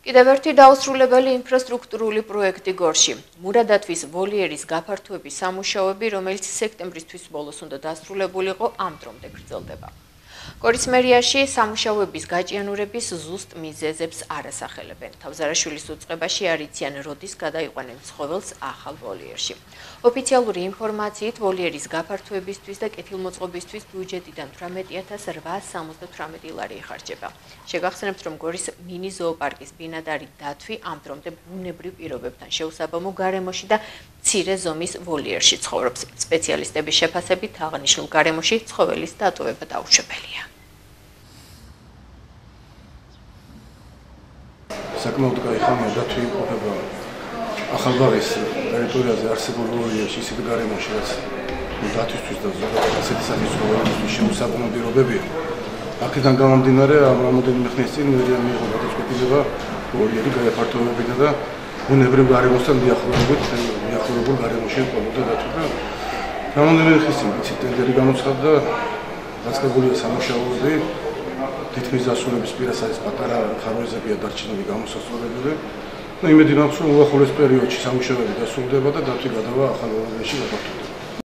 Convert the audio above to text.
კიდევ ერთი დაუსრულებელი ინფრასტრუქტურული პროექტი გორში. მურადათვის ვოლიერის გაფართოების სამუშაოები, რომელიც სექტემბრის ბოლოს უნდა დასრულებულიყო, ამ დრომდე გრძელდება. გორის მერიაში სამუშაოების გაჭიანურების ზუსტ მიზეზებს არ ასახელებენ. თავზარაშვილის უწყებაში არ იციან, როდის გადაიყვანენ ცხოველს ახალ ვოლიერში. ოფიციალური ინფორმაციით, ვოლიერის გაფართოებისთვის და კეთილმოწყობისთვის ბიუჯეტიდან 18,878 ლარი იხარჯება. შეგახსენებთ, რომ გორის მინი ზოოპარკის ბინადარი დათვი ამ დრომდე ბუნებრივ პირობებთან შეუსაბამო გარემოში და მცირე ზომის ვოლიერში ცხოვრობს. სპეციალისტების შეფასებით, აღნიშნულ გარემოში ცხოველის დატოვება დაუშვებელია. საკმაოდ კაი ხანია დათვი იმყოფება ახალბაღის ტერიტორიაზე არსებულ ვოლიერში ისეთ გარემოში, რაც დათვისთვის და ზოგადად ასეთი სახის ცხოველების შეუსაბამო პირობებია. აქედან გამომდინარე, რამოდენიმე ხნის წინ მერია მიიღო გადაწყვეტილება ვოლიერი გაეფართოვებინა და ბუნებრივ გარემოსთან მიახლოებულ გარემოში იმყოფებოდა დათვი და რამოდენიმე ხნის წინ ტენდერი გამოცხადდა და დაწყებულია სამუშაოები. თითქმის დასრულების პირას არის პატარა ხარვეზებია დარჩენილი გამოსასწორებელი. იმედი მაქვს, რომ უახლოეს პერიოდში სამუშაოები დასრულდება და დათვი გადავა ახალ ვოლიერში გაფართოვდება.